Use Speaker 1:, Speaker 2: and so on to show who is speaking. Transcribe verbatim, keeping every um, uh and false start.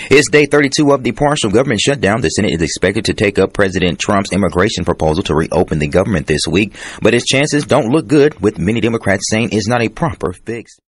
Speaker 1: It's day thirty-two of the partial government shutdown. The Senate is expected to take up President Trump's immigration proposal to reopen the government this week, but its chances don't look good, with many Democrats saying it's not a proper fix.